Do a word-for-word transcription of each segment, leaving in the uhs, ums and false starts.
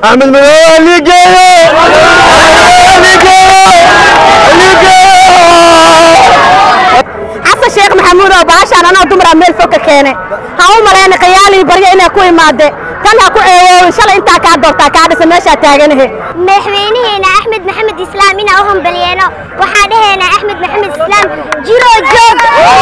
أحمد مدوبة اللي جاي اللي جاي اللي جاي حسن شيخ محمود وباشان أنا ودمر أميل فوق كيني هاو ملانا قيالي بريء إنا كوي مادة كان هاكو إيه إن شاء الله إنتا كاد دورتا كاد سماشا تاغنه مدحوينهنا أحمد محمد إسلام إنا أهم بليانو وحادهنا أحمد محمد إسلام جيرو جوج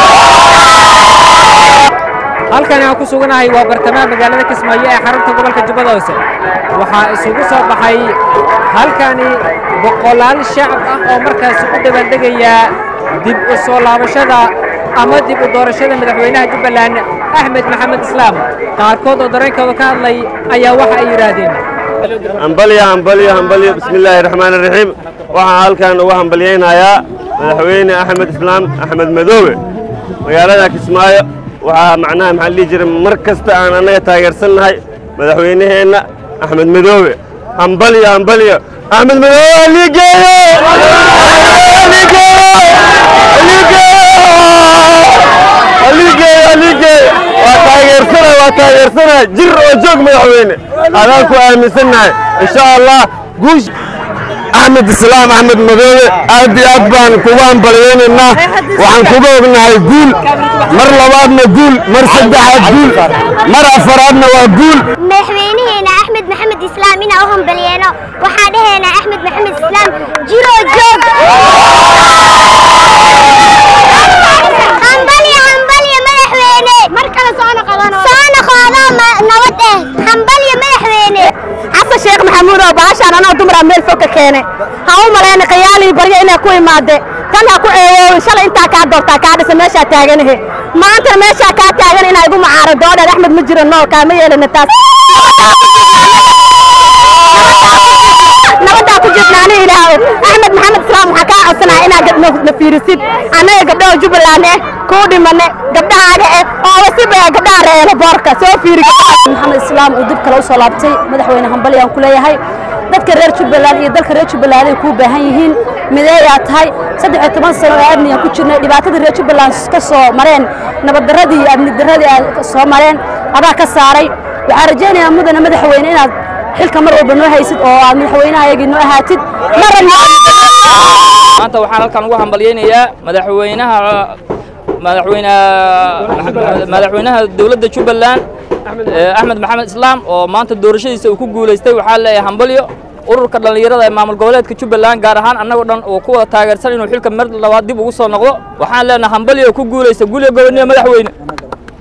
halkani aan ku suganahay waa bartamaha magaalada Kismaayo ee xarunta gobolka Jubbada Hoose waxa isugu soo baxay halkani boqolaal shacab ah oo markaas u dabaldegaya dib u soo laabashada ama dib u doorashada madaxweynaha Jubbaland Axmed Maxamed Islaam qaarkood oo dareenkooda ka hadlay ayaa waxa ay yiraahdeen hambaliya hambaliya hambaliya bismillaahir rahmaanir rahiim waxa halkan ugu hambaliyaynayaa madaxweyne Axmed Islaam Axmed Madoobe magaalada Kismaayo waxaa macnaha maxaa lii jiray mar kasta aan anaga taageersannahay madaxweynaheena Axmed Madoobe hambaliya hambaliya Axmed Madoobe li geeyo li geeyo li geeyo li geeyo li geeyo waa taageersanahay waa taageersanahay jir oo joog madaxweyne adaan ku aaminsannahay insha Allah guush أحمد السلام أحمد مدوبة أدي أبان كوان بلينا وعن كوبنا هيقول مر لبادنا قول مر سدحات قول مر أفرادنا وقول مدحوينهنا أحمد محمد إسلام إنا أهم بليانو وحادهنا أحمد محمد إسلام جيرو جوج حنبلي حنبلي مدحويني مركز صانا قوانا صانا قوانا نوده حنبلي مدحويني حسن شيخ محمود وباشان أنا ودمر أميل فوق كيني هاو ملانا قيالي بريء إنا كوي مادة كان هاكو إيه إن شاء الله إنتا كاد دورتا كاد سماشا تاغنه ما أنت ماشا كاد تاغن إنا يقوم معارض دولة أحمد مجر النور كامية للنتاس نودا كجبناني إلهي أحمد محمد إسلام وحكا عصنا إنا قد نفيرسيد أنا قبدا جبلاني كودي مني قبدا هذا أو سيبا قبدا رأينا باركة سو فيري محمد إسلام ودب كلاو صلابتي مدحوينه هنبلي aan kuleeyahay dadka reer Jubbaland iyo dalka reer Jubbaland ay ku baahan yihiin mideeyaa tahay saddex iyo toban sano oo amniga ku jirnay dhibaatada reer Jubbaland ka soo mareen nabad daradii iyo amni daradii ay soo mareen adaa ka saaray waxaan rajaynayaa mudana madaxweyne inaad xilka mar walba noo haysid oo aad madaxweynahayaga noo ahaatid maran maanta waxaan halkan ugu hambaliyaynayaa madaxweynaha madaxweynaha madaxweynaha dawladda Jubbaland Axmed Maxamed Islaam oo maanta doorashadiisa uu ku guuleystay waxa la hambaliyo ururka dhalinyarada ee maamul goboleedka Jubbaland gaar ahaan annaga dhan oo kuwa taageersan inuu xilka mar labaad dib ugu soo noqdo waxaan leenahay hambaliyo ku guuleystay guuliga gobonimada madaxweyne